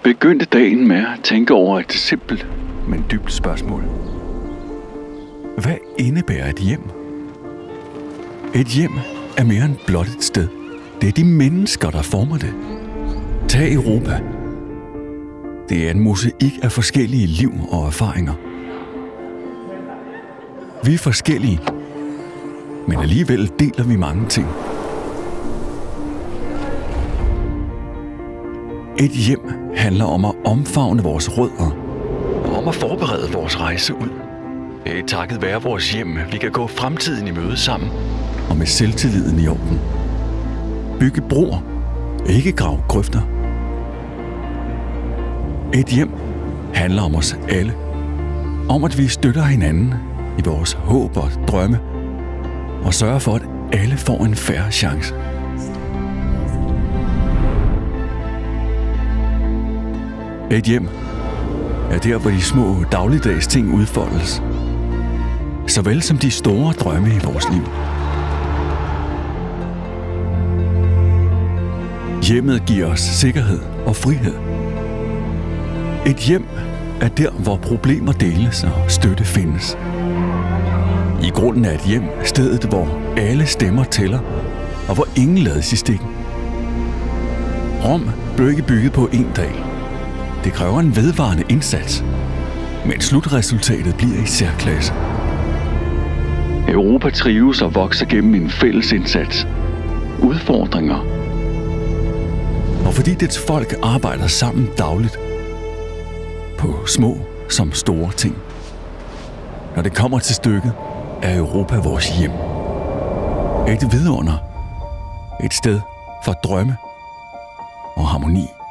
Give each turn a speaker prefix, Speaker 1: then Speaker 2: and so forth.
Speaker 1: begyndte dagen med at tænke over et simpelt, men dybt spørgsmål. Hvad indebærer et hjem? Et hjem er mere end blot et sted. Det er de mennesker, der former det. Tag Europa. Det er en mosaik af forskellige liv og erfaringer. Vi er forskellige, men alligevel deler vi mange ting. Et hjem handler om at omfavne vores rødder og om at forberede vores rejse ud. Det er takket være vores hjem, vi kan gå fremtiden i møde sammen og med selvtilliden i orden. Bygge broer, ikke grave grøfter. Et hjem handler om os alle. Om at vi støtter hinanden i vores håb og drømme og sørger for, at alle får en fair chance. Et hjem er der, hvor de små dagligdags ting udfoldes, såvel som de store drømme i vores liv. Hjemmet giver os sikkerhed og frihed. Et hjem er der, hvor problemer deles og støtte findes. I grunden er et hjem stedet, hvor alle stemmer tæller, og hvor ingen lades i stikken. Rom blev ikke bygget på en dag. Det kræver en vedvarende indsats, men slutresultatet bliver i særklasse. Europa trives og vokser gennem en fælles indsats. Udfordringer. Og fordi dets folk arbejder sammen dagligt på små som store ting. Når det kommer til stykket, er Europa vores hjem. Et vidunder. Et sted for drømme og harmoni.